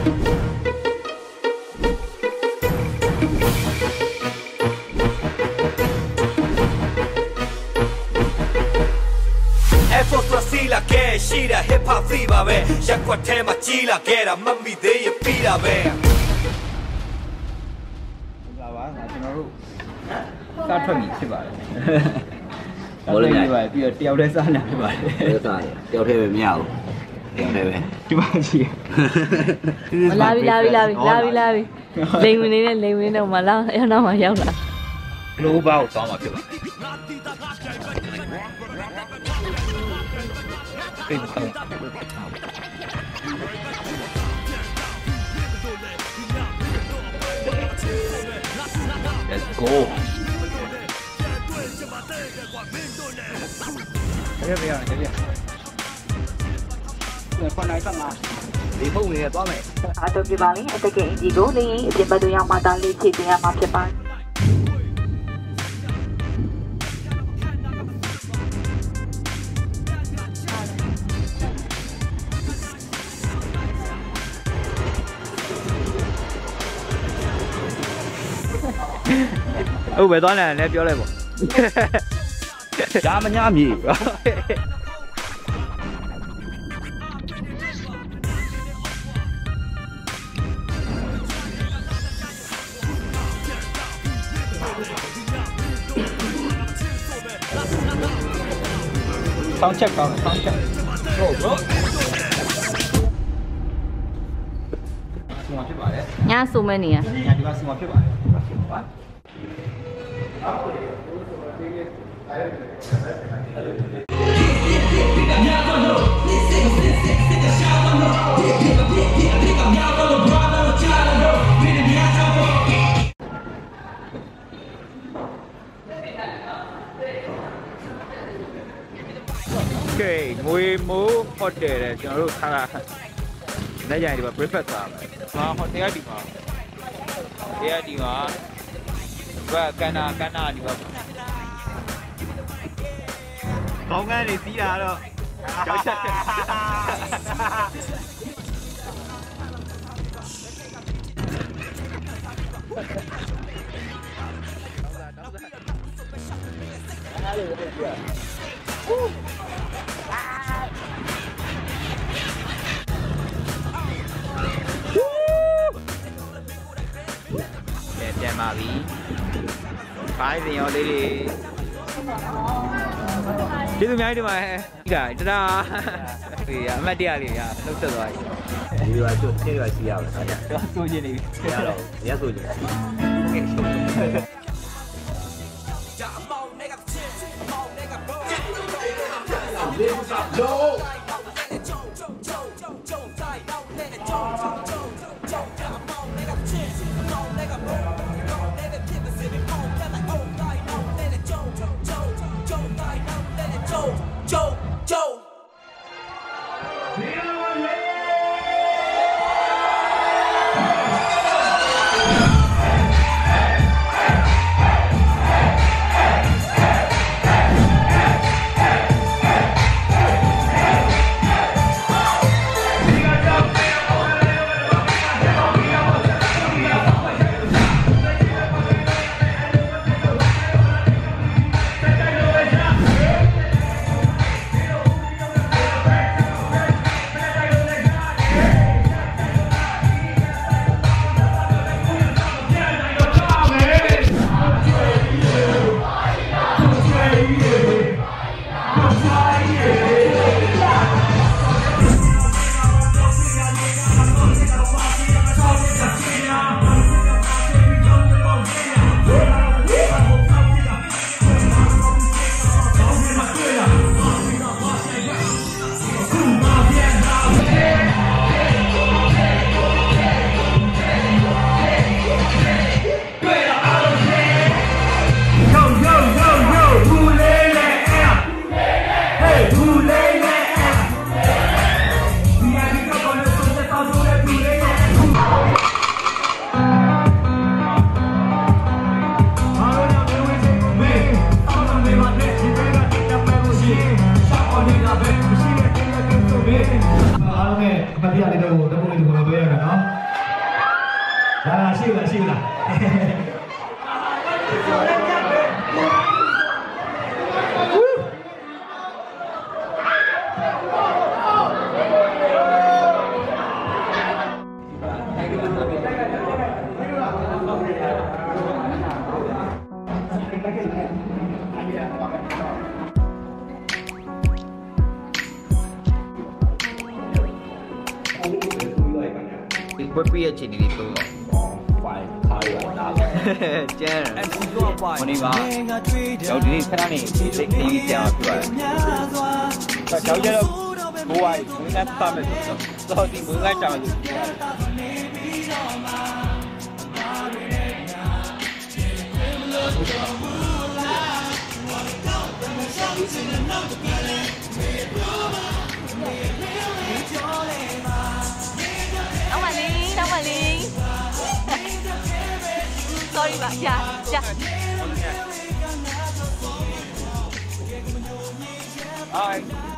Sila ke shira hip hop fever be yakwa tema chila ke ra mammi de ye pira be la ba na ကျွန်တော်တို့စားထွက်ပြီဖြစ်ပါတယ်ဘောလုံးကြီးပါပြီးတော့တယောက်တည်းစားနေဖြစ်ပါတယ်စားတယ်တယောက်တည်းပဲမရဘူးတယောက်တည်းပဲဒီပါကြီးလာပြီလိမ်ဝင်နေတော့မလာအဲ့နောက်မှရောက်လာလိုဘာကိုတောင်းမှာဖြစ်ပါတယ်Let's go. Đây bây giờ này đây. Người con này xong mà. Đi không thì to mày. Tôi đi vào đi, tôi kể gì đó đi, thì bắt đầu mà đang đi chỉ thì mà phải bán. Về toán này nè,ပြောလိုက်ပေါ့ဒါမညာမြေsound check ကောင်း sound check bro ဆူမဖြစ်ပါတယ်ညဆိုမဲနေရညဒီမှာဆူမဖြစ်ပါတယ်Okay, ငွေမိုးဟိုတယ်လေကျွန်တော်တို့ခါလာလက်ရိုင်ဒီမှာ breakfast စားမယ်။ဟာဟိုတယ်ကဒီမှာဒီမှာကန်နာဒီမှာကောင်းကန်းနေစီးတာတော့ကြောက်ချက်ပြန်ပါပြီဖိုင်းစင်ရောလေးတွေကျေးဇူးများတင်ပါတယ်ဒီကတရာဒီအမတ်တရားလေးကလှုပ်ဆက်သွားပြီဒီပါချို့သေးရစီရပါဆရာတော့ဆိုချင်နေပြီရတော့ရဆိုချင်အားလုံးနဲ့အပတ်တရားလေးတော့တပုတ်လေးတစ်ခုတော့တွေ့ရမယ်နော်ရှိလားဝက်ပြည့်ချင်နေလို့ဖိုင်ခါရတာကျန်မနေပါတော့ဒီခဏနေစိတ်ကြီးကြောက်ပြရတယ်ကြောက်ကြတော့ဘိုးဝိုင်းဝင်ကတာမယ်ဆိုတော့ဒီဝင်ကကြောက် sorry ပါကြာ Hi